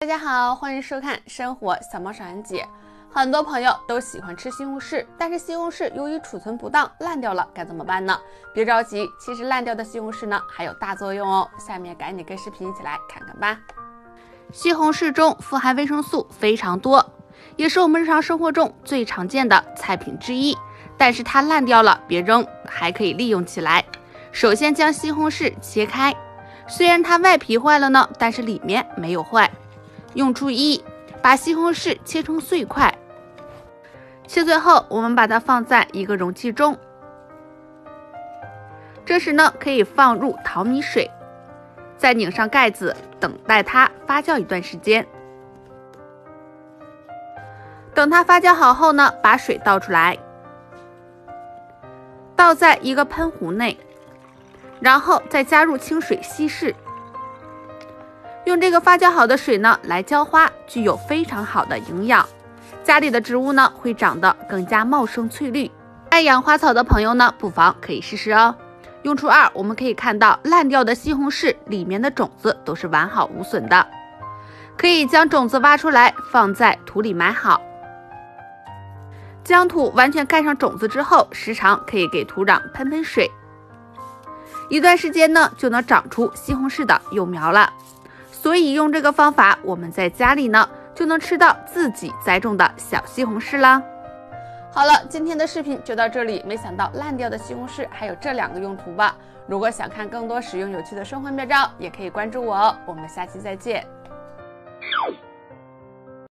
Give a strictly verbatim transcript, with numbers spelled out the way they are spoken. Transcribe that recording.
大家好，欢迎收看生活小猫小安姐。很多朋友都喜欢吃西红柿，但是西红柿由于储存不当烂掉了，该怎么办呢？别着急，其实烂掉的西红柿呢还有大作用哦。下面赶紧跟视频一起来看看吧。西红柿中富含维生素非常多，也是我们日常生活中最常见的菜品之一。但是它烂掉了，别扔，还可以利用起来。首先将西红柿切开，虽然它外皮坏了呢，但是里面没有坏。用注一，把西红柿切成碎块。切碎后，我们把它放在一个容器中。这时呢，可以放入淘米水，再拧上盖子，等待它发酵一段时间。等它发酵好后呢，把水倒出来，倒在一个喷壶内，然后再加入清水稀释。用这个发酵好的水呢来浇花，具有非常好的营养，家里的植物呢会长得更加茂盛翠绿。爱养花草的朋友呢，不妨可以试试哦。用处二，我们可以看到烂掉的西红柿里面的种子都是完好无损的，可以将种子挖出来，放在土里埋好。将土完全盖上种子之后，时常可以给土壤喷喷水，一段时间呢就能长出西红柿的幼苗了。所以用这个方法，我们在家里呢就能吃到自己栽种的小西红柿啦。好了，今天的视频就到这里。没想到烂掉的西红柿还有这两个用途吧？如果想看更多实用有趣的生活妙招，也可以关注我哦。我们下期再见。